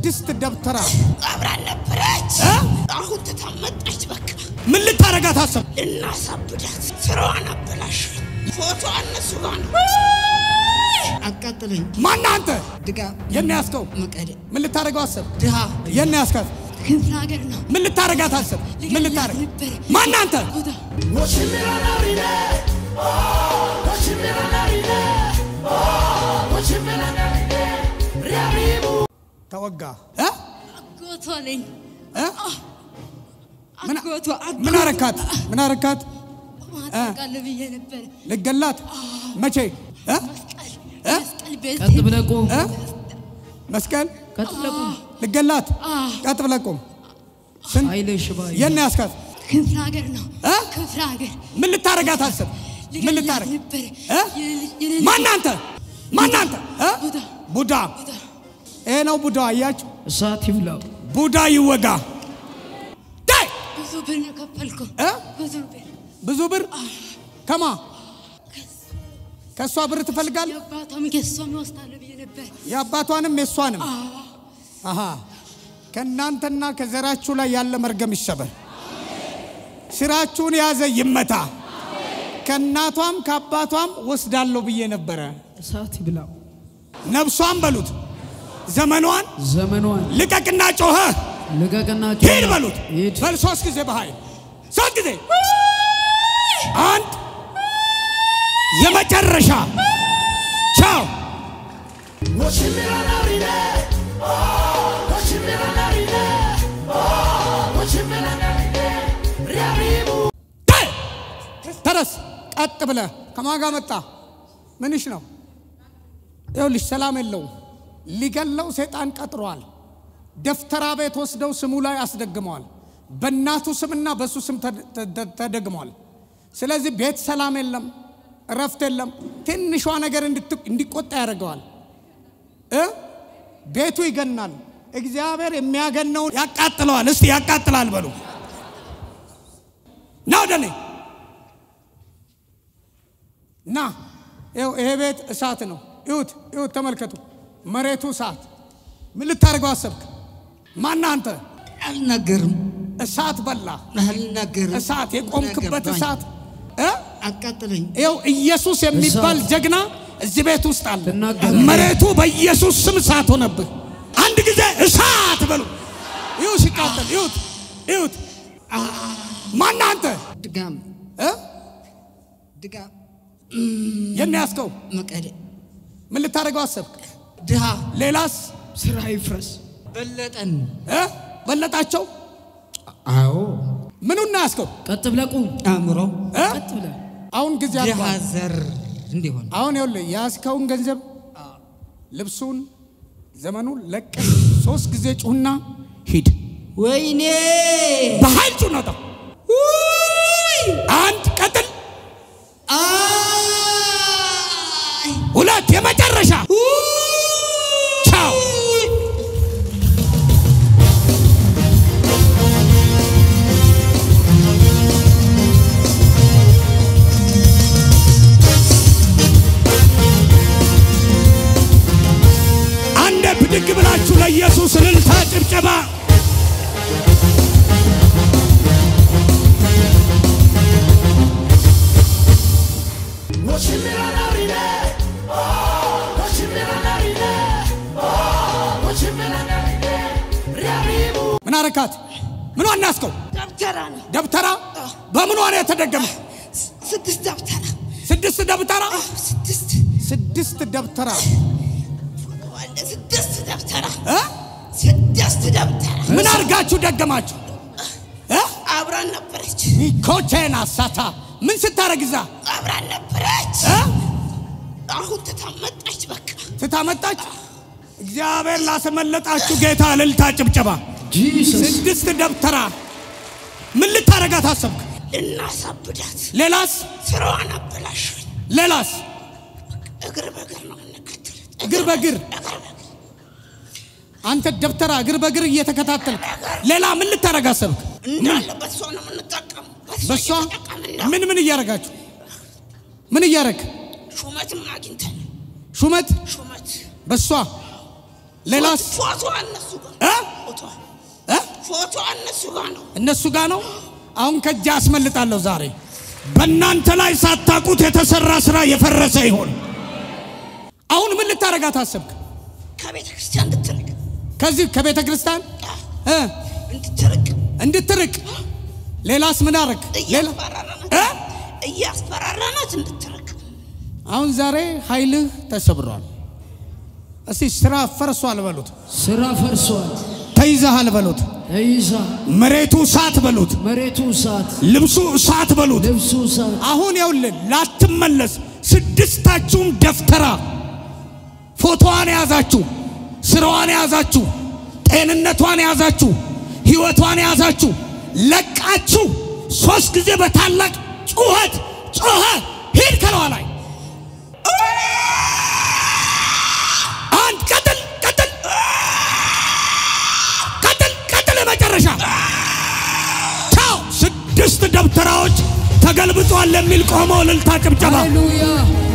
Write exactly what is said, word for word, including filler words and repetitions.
ስድስት ደብተራ አብራን ነበረች አሁን ተታመጣች በቃ ምን ልታረጋት አሰብ እናሳብዳት ስራዋን አበላሽ ፎቶ አነሱባን አቃጥለኝ ማን አንተ ድጋ የናያስከው መቀደ ምን ልታረጋው አሰብ ድሃ የናያስካት ክፍለ ሀገር ነው ምን ልታረጋት አሰብ ምን ልታረጋ ማን አንተ ወሽሚራናሪኔ ወሽሚራናሪኔ ወሽሚራናሪኔ ሪያሪቡ ተወጋ እ አጎቶልኝ እ ምን አጎቶ ምን አረካት ምን አረካት ማጣቃለ ብዬ ነበር ለገላት መቼ እ መስቀል ቤት ቀጥ ብለቁ እ መስቀል ቀጥ ብለቁ ለገላት ቀጥ ብለቁ ስንት አይለሽ ባይ የናያስካት ክፍለ ሀገር ነው እ ክፍለ ሀገር ምን ልታረጋት አሰብ ምን ልታረጋ እ ማን አንተ ማን አንተ እ ቡዳ ይሄ ነው ቡዳ አያችሁ እሳት ይብላው ቡዳ ይወጋ ዳይ ብዙ ብር ነው ከፈልኩ እ ብዙ ብር ብዙ ብር ከማ ከሷ ብር ትፈልጋለህ የአባቷም ከሷም ወስታለ ብዬ ነበር የአባቷንም የሷንም አሃ ከናንተና ከዘራችሁ ላይ ያለ መርገም ይሰበር ስራችሁን ያዘ ይመታ ከናቷም ከአባቷም ወስዳለሁ ብዬ ነበር እሳት ይብላው ነፍሷን በሉት ዘመኗን ዘመኗን ልቀቅና ጮኸ ልቀቅና ሄድ በሉት በል ሶስት ጊዜ በኃይል ሶስት ጊዜ አንድ የመጨረሻ ቻው ወሽሚራናሪኔ ወሽሚራናሪኔ ወሽሚራናሪኔ ሪያሪቡ ተረስ ቀጥ ብለህ ከማጋ መጣ ምንሽ ነው ይኸውልሽ ሰላም የለውም ሊገለው ሰይጣን ቀጥሯል ደፍተራ ቤት ወስደው ስሙ ላይ አስደግመዋል በእናቱ ስምና በሱ ስም ተደግመዋል ስለዚህ ቤት ሰላም የለም ረፍት የለም ትንሿ ነገር እንዲቆጣ ያደርገዋል እ ቤቱ ይገናል እግዚአብሔር የሚያገነው ያቃጥለዋል እስቲ ያቃጥላል በሉ ናው ደኔ ና ይሄ ቤት እሳት ነው ይሁት ይሁት ተመልከቱ መሬቱ እሳት ምን ልታረጋው አሰብክ ማን አንተ አልነገርም እሳት በላ አልነገርም እሳት የቆምክበት እሳት እ አቃጥለኝ ይኸው ኢየሱስ የሚባል ጀግና እዚህ ቤት ውስጥ አለ መሬቱ በኢየሱስ ስም እሳት ሆነብህ አንድ ጊዜ እሳት በሉ ይሁት ሲቃጠል ይሁት ይሁት ማን አንተ ድጋም እ ድጋም የናያስከው መቀደ ምን ልታረጋው አሰብክ ድሃ ሌላስ ስራ ይፍረስ በለጠን እ በለጣቸው አዎ ምኑና ያስከው ቀጥ ብለቁ አምሮ ቀጥ ብለ አሁን ጊዜ አባ ያዘር እንዲሆን አሁን ይኸውልህ ያስከውን ገንዘብ ልብሱን ዘመኑን ለቀ ሶስት ጊዜ ጩህና ሂድ ወይኔ በኃይል ጩህ ነው አንድ ቀጥል ሁለት የመጨረሻ ቻው አንድ ብድግ ብላችሁ ለኢየሱስ እልልታ ጭብጨባ ወሽሚራናሪኔ ወሽሚራናሪኔ ወሽሚራናሪኔ ሪያሪቡ ምን አረካት ምን ዋናስከው ደብተራ ነው ደብተራ በምን ዋና የተደገመ ስድስት ደብተራ ስድስት ደብተራ ስድስት ስድስት ደብተራ ወንደ ስድስት ደብተራ እ ስድስት ደብተራ ምን አርጋችሁ ደገማችሁ እ አብራን ነበረች ኮቼና ሳታ ምን ስታረግዛ አብራን ነበረች እ አሁን ተታመጣች በቃ ተታመጣች እግዚአብሔር ላስመለጣችሁ ጌታ እልልታ ጭብጨባ ጂሰስ ስድስት ደብተራ ምን ልታረጋት አሰብክ እናሳብዳት ሌላስ ስራዋን አበላሽ ሌላስ እግር በእግር ነው እንከተል እግር በእግር አንተ ደብተራ እግር በእግር እየተከታተልክ ሌላ ምን ልታረጋ አሰብክ እንዳለ በሷ ነው የምንጠቀመው በሷ ምን ምን እያረጋችሁ ምን እያረክ ሹመትም አግኝተን ሹመት ሹመት በሷ ሌላስ ፎቶ እነሱ ጋር እ ፎቶ እ ፎቶ እነሱ ጋር ነው እነሱ ጋር ነው አሁን ከእጅ አስመልጣለሁ ዛሬ በእናንተ ላይ ሳታቁት የተሰራ ስራ የፈረሰ ይሆን አሁን ምን ልታረጋት አሰብክ ከቤተ ክርስቲያን እንድትርቅ ከዚህ ከቤተ ክርስቲያን እ እንድትርቅ እንድትርቅ ሌላስ ምን አረክ ሌላ እ እያስፈራራናት እንድትርቅ አሁን ዛሬ ኃይልህ ተሰብሯል እስቲ ስራ ፈርሷል በሉት ስራ ፈርሷል ተይዘሃል በሉት ተይዛ መሬቱ እሳት በሉት መሬቱ እሳት ልብሱ እሳት በሉት ልብሱ እሳት አሁን ይኸውልህ ላትመለስ ስድስታችሁም ደፍተራ ፎቶዋን ያዛችሁ ስራዋን ያዛችሁ ጤንነቷን ያዛችሁ ህይወቷን ያዛችሁ ለቃችሁ ሶስት ጊዜ በታላቅ ጩኸት ጮኸ ሂድ ከለዋ ላይ አንድ ቀጥል ቀጥል ቀጥል ቀጥል መጨረሻ ታው ስድስት ደብተራዎች ተገልብጧል የሚል ቆመው ልልታ ጭብጨባ ሃሌሉያ